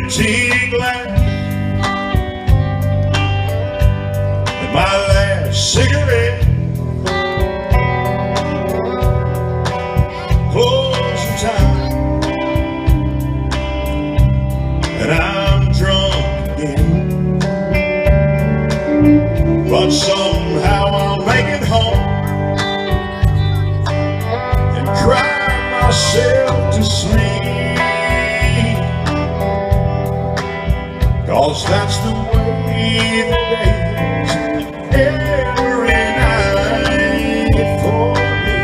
empty glass and my last cigarette. Closing time, and I'm drunk again, but somehow I'll make it home and cry myself to sleep, 'cause that's the way the days every night for me.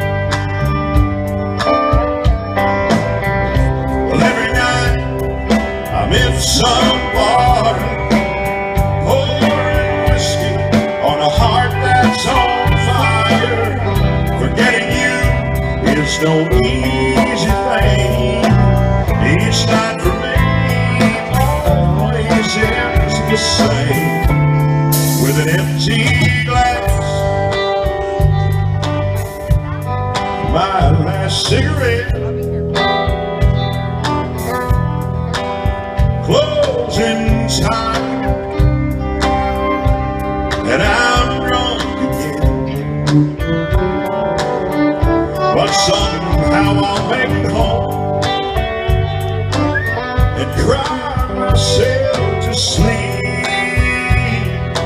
Well, every night I'm in some bar, pouring whiskey on a heart that's on fire. Forgetting you is no easy thing. Each night for me always ends the same, with an empty glass, my last cigarette. Closing time, and I'm drunk again, but somehow I'll make it home and cry myself to sleep.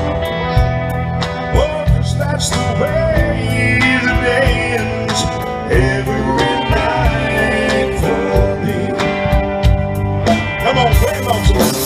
Oh, 'cause that's the way the day ends every night for me. Come on, play along to it.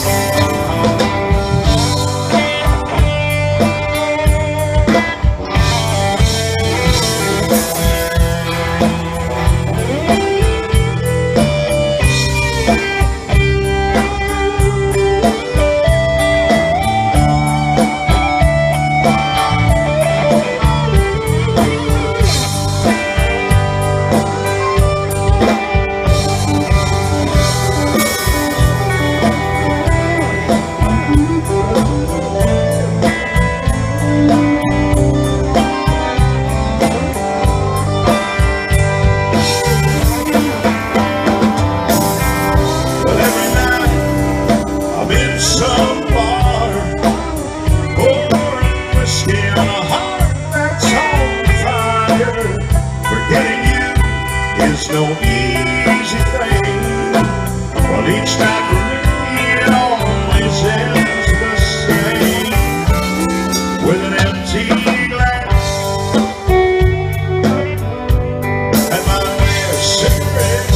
Some bar, pouring whiskey on a heart that's on fire. Forgetting you is no easy thing. Well, each night for me it always ends the same, with an empty glass and my last cigarette.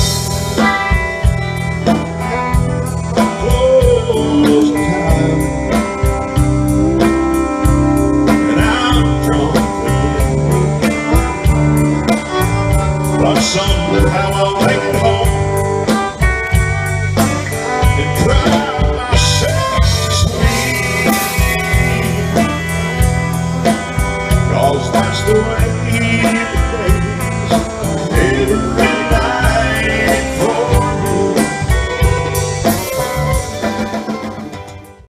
Somehow I'll make it home and cry myself to sleep, 'cause that's the way